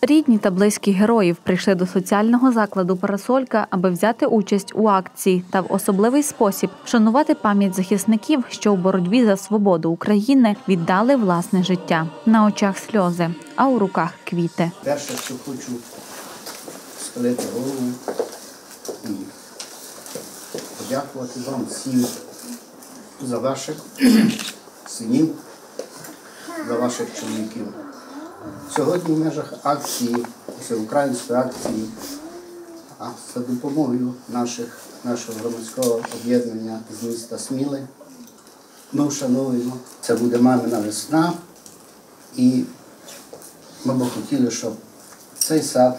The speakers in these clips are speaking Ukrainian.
Рідні та близькі героїв прийшли до соціального закладу «Парасолька», аби взяти участь у акції та в особливий спосіб вшанувати пам'ять захисників, що у боротьбі за свободу України віддали власне життя. На очах сльози, а у руках квіти. Перше, що хочу схилити голову і подякувати вам всім за ваших синів, за ваших чоловіків. Сьогодні в межах акції, всеукраїнської акції, за допомогою нашого громадського об'єднання з міста Сміли, ми вшановуємо. Це буде мамина весна, і ми б хотіли, щоб цей сад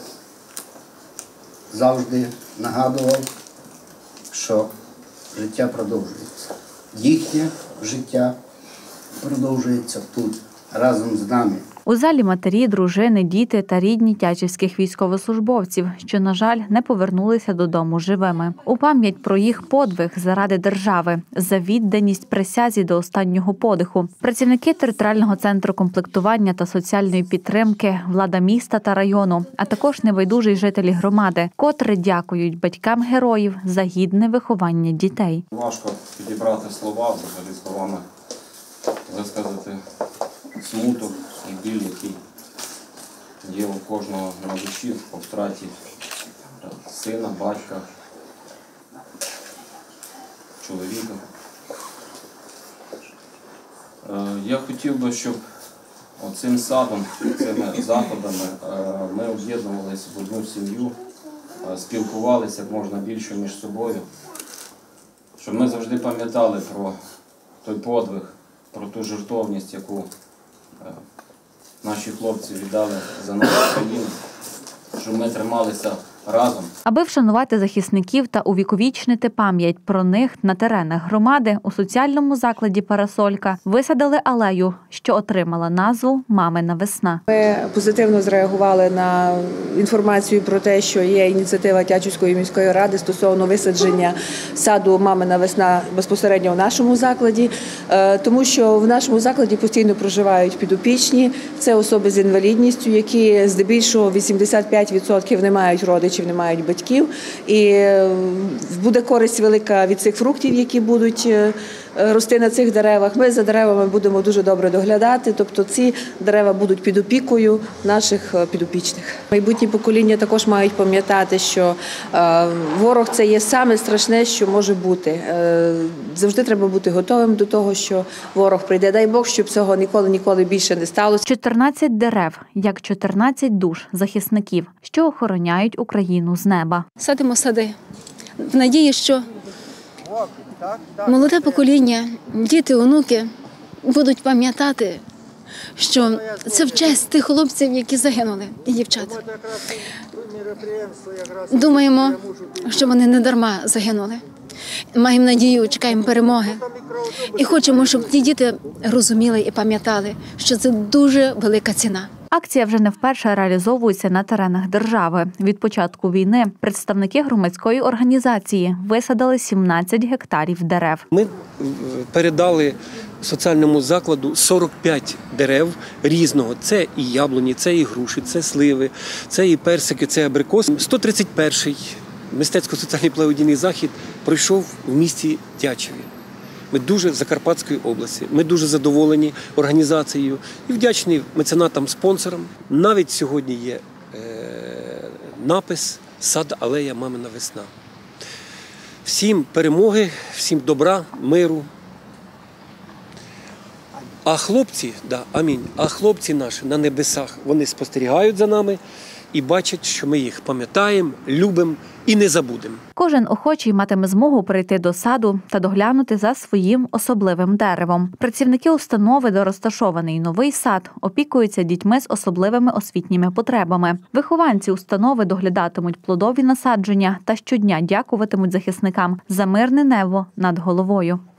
завжди нагадував, що життя продовжується. Їхнє життя продовжується тут, разом з нами. У залі матері, дружини, діти та рідні тячівських військовослужбовців, що, на жаль, не повернулися додому живими. У пам'ять про їх подвиг заради держави, за відданість присязі до останнього подиху. Працівники територіального центру комплектування та соціальної підтримки, влада міста та району, а також небайдужі жителі громади, котре дякують батькам героїв за гідне виховання дітей. Важко підібрати слова, взагалі словами висказати смуток і біль, який є у кожного на душі по втраті сина, батька, чоловіка. Я хотів би, щоб цим садом, цими заходами ми об'єднувалися в одну сім'ю, спілкувалися як можна більше між собою, щоб ми завжди пам'ятали про той подвиг, про ту жертовність, яку наші хлопці віддали за нашу країну, щоб ми трималися разом. Аби вшанувати захисників та увіковічнити пам'ять про них на теренах громади, у соціальному закладі «Парасолька» висадили алею, що отримала назву «Мамина весна». Ми позитивно зреагували на інформацію про те, що є ініціатива Тячівської міської ради стосовно висадження саду «Мамина весна» безпосередньо в нашому закладі, тому що в нашому закладі постійно проживають підопічні, це особи з інвалідністю, які здебільшого 85% не мають родичів, не мають батьків, і буде користь велика від цих фруктів, які будуть рости на цих деревах. Ми за деревами будемо дуже добре доглядати, тобто ці дерева будуть під опікою наших підопічних. Майбутні покоління також мають пам'ятати, що ворог – це є саме страшне, що може бути. Завжди треба бути готовим до того, що ворог прийде. Дай Бог, щоб цього ніколи більше не сталося. 14 дерев, як 14 душ захисників, що охороняють Україну з неба. Садимо сади в надії, що молоде покоління, діти, онуки будуть пам'ятати, що це в честь тих хлопців, які загинули, і дівчат. Думаємо, що вони не дарма загинули. Маємо надію, чекаємо перемоги. І хочемо, щоб ті діти розуміли і пам'ятали, що це дуже велика ціна. Акція вже не вперше реалізовується на теренах держави. Від початку війни представники громадської організації висадили 17 гектарів дерев. Ми передали соціальному закладу 45 дерев різного. Це і яблуні, це і груші, це сливи, це і персики, це абрикоси. 131-й мистецько-соціальний благодійний захід пройшов в місті Тячеві. Ми дуже в Закарпатській області. Ми дуже задоволені організацією і вдячні меценатам-спонсорам. Навіть сьогодні є напис «Сад, алея, мамина весна». Всім перемоги, всім добра, миру. А хлопці, амінь, а хлопці наші на небесах, вони спостерігають за нами і бачать, що ми їх пам'ятаємо, любимо і не забудемо. Кожен охочий матиме змогу прийти до саду та доглянути за своїм особливим деревом. Працівники установи, де розташований новий сад, опікуються дітьми з особливими освітніми потребами. Вихованці установи доглядатимуть плодові насадження та щодня дякуватимуть захисникам за мирне небо над головою.